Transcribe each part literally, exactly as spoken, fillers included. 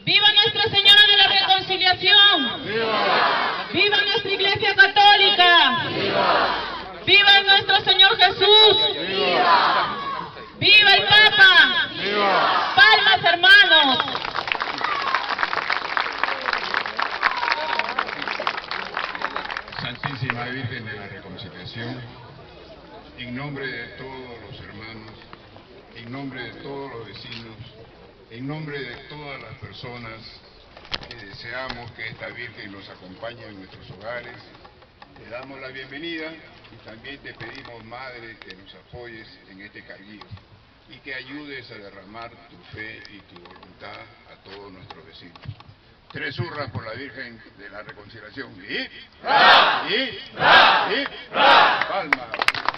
¡Viva Nuestra Señora de la Reconciliación! ¡Viva! ¡Viva nuestra Iglesia Católica! ¡Viva! ¡Viva nuestro Señor Jesús! ¡Viva! ¡Viva el Papa! ¡Viva! ¡Palmas, hermanos! Santísima Virgen de la Reconciliación, en nombre de todos los hermanos, en nombre de todos los vecinos, en nombre de todas las personas que deseamos que esta Virgen nos acompañe en nuestros hogares, te damos la bienvenida y también te pedimos, Madre, que nos apoyes en este carguillo y que ayudes a derramar tu fe y tu voluntad a todos nuestros vecinos. Tres hurras por la Virgen de la Reconciliación. ¿Y? ¡Bra! ¿Y? ¡Bra! ¿Y? ¡Bra! ¡Palmas!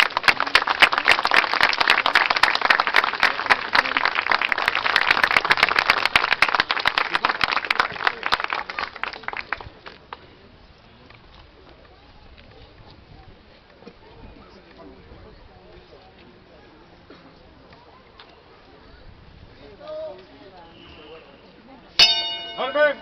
¡Armen!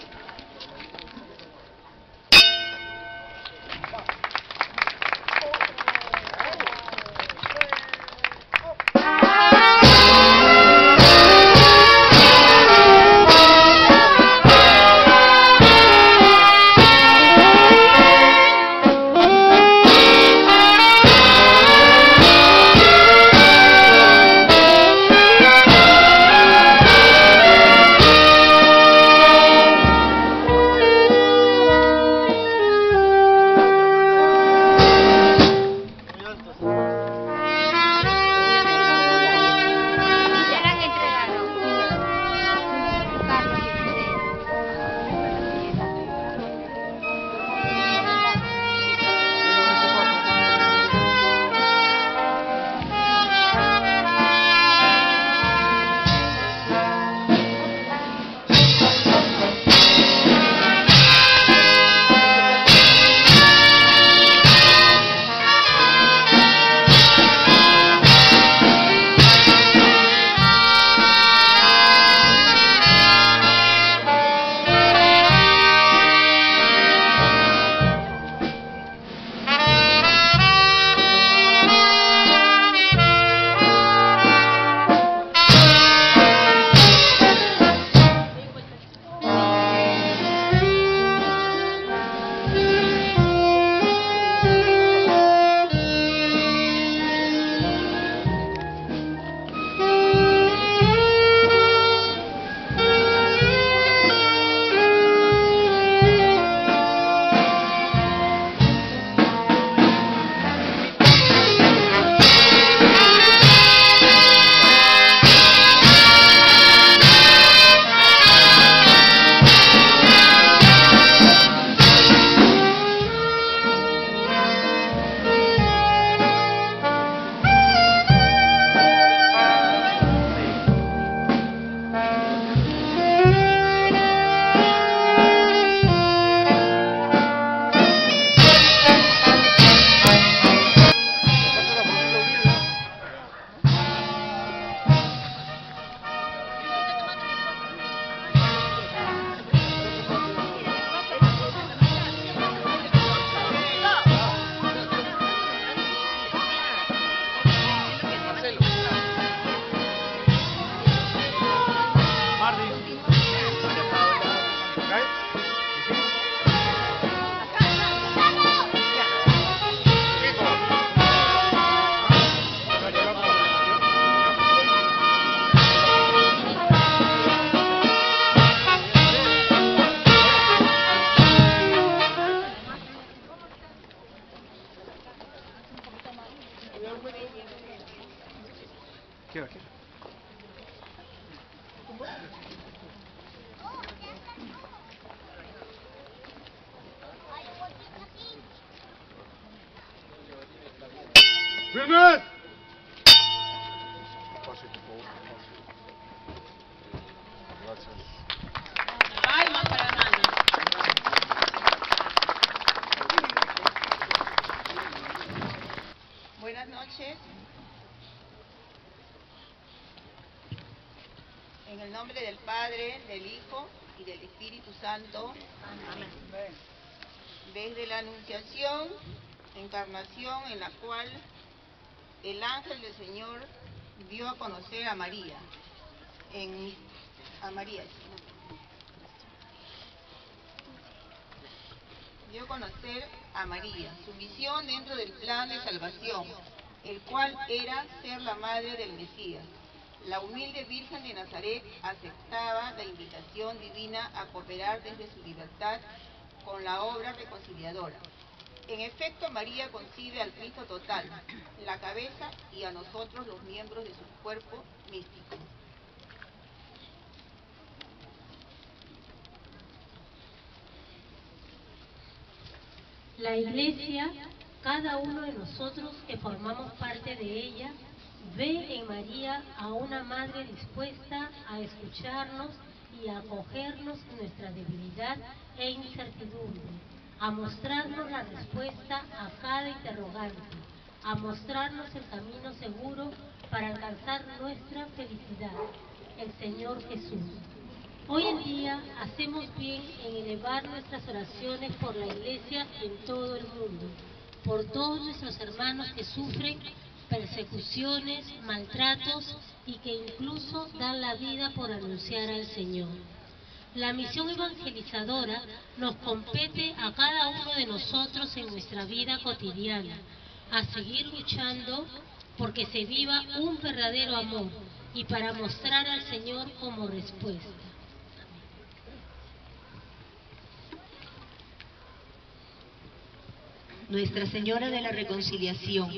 ¿Qué va? ¿Qué? ¡Firmes! Palmas para hermanos. Buenas noches. En el nombre del Padre, del Hijo y del Espíritu Santo. Amén. Desde la Anunciación, encarnación en la cual el ángel del Señor dio a conocer a María. En, a María, dio a conocer a María su misión dentro del plan de salvación, el cual era ser la madre del Mesías. La humilde Virgen de Nazaret aceptaba la invitación divina a cooperar desde su libertad con la obra reconciliadora. En efecto, María concibe al Cristo total, la cabeza, y a nosotros los miembros de su cuerpo místico. La Iglesia, cada uno de nosotros que formamos parte de ella, ve en María a una madre dispuesta a escucharnos y a acogernos en nuestra debilidad e incertidumbre, a mostrarnos la respuesta a cada interrogante, a mostrarnos el camino seguro para alcanzar nuestra felicidad, el Señor Jesús. Hoy en día hacemos bien en elevar nuestras oraciones por la Iglesia en todo el mundo, por todos nuestros hermanos que sufren persecuciones, maltratos y que incluso dan la vida por anunciar al Señor. La misión evangelizadora nos compete a cada uno de nosotros en nuestra vida cotidiana, a seguir luchando porque se viva un verdadero amor y para mostrar al Señor como respuesta. Nuestra Señora de la Reconciliación,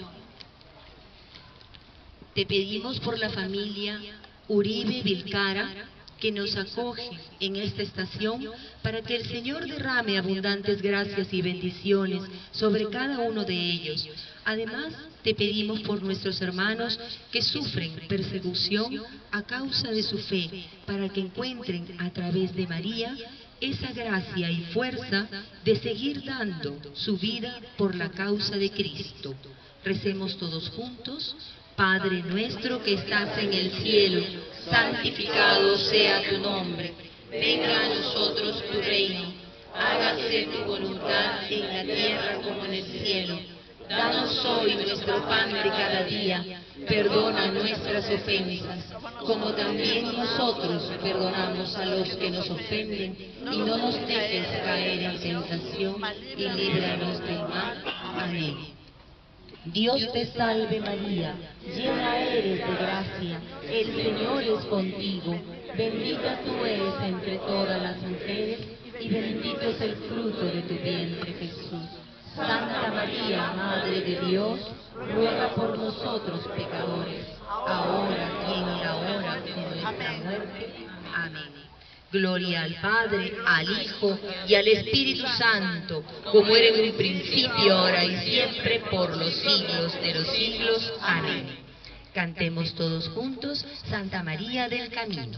te pedimos por la familia Uribe Vilcara que nos acoge en esta estación para que el Señor derrame abundantes gracias y bendiciones sobre cada uno de ellos. Además, te pedimos por nuestros hermanos que sufren persecución a causa de su fe, para que encuentren a través de María esa gracia y fuerza de seguir dando su vida por la causa de Cristo. Recemos todos juntos. Padre nuestro que estás en el cielo, santificado sea tu nombre. Venga a nosotros tu reino. Hágase tu voluntad en la tierra como en el cielo. Danos hoy nuestro pan de cada día. Perdona nuestras ofensas, como también nosotros perdonamos a los que nos ofenden. Y no nos dejes caer en tentación, y líbranos del mal. Amén. Dios te salve María, llena eres de gracia, el Señor es contigo, bendita tú eres entre todas las mujeres, y bendito es el fruto de tu vientre Jesús. Santa María, Madre de Dios, ruega por nosotros pecadores, ahora y en la hora de nuestra muerte. Amén. Gloria al Padre, al Hijo y al Espíritu Santo, como era en un principio, ahora y siempre, por los siglos de los siglos. Amén. Cantemos todos juntos Santa María del Camino.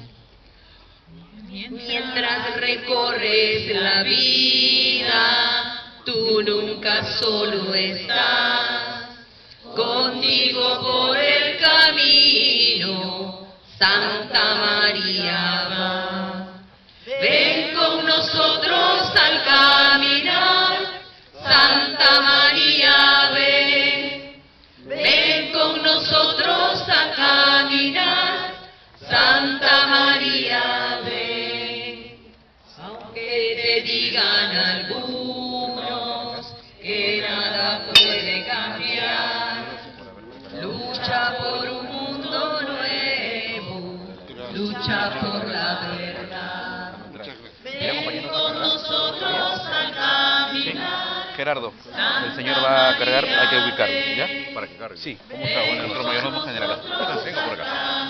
Mientras recorres la vida, tú nunca solo estás, contigo por el camino, Santa María va. Ven con nosotros al caminar, Santa María ven. Ven con nosotros a caminar, Santa María ven. Aunque te digan algunos que nada puede cambiar, lucha por un mundo nuevo, lucha por la verdad. Ven con nosotros al caminar. Gerardo, el señor va a cargar, hay que ubicarlo, ¿ya? Para que cargue. Sí. ¿Cómo está? Bueno, nuestro mayordomo general. Venga por acá.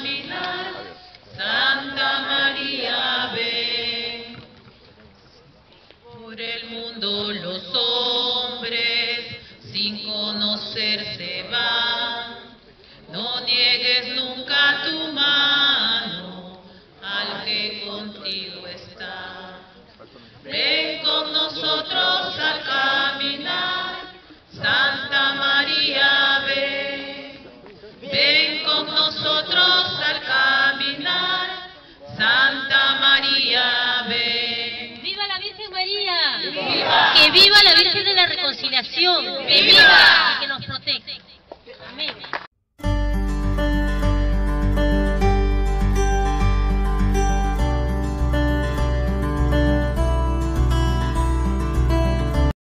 Santa María ven. Por el mundo los hombres sin conocer se van. No niegues nunca tu mano al que contigo está. Ven con nosotros al caminar, Santa María ven. Ven con nosotros Concepción. ¡Viva!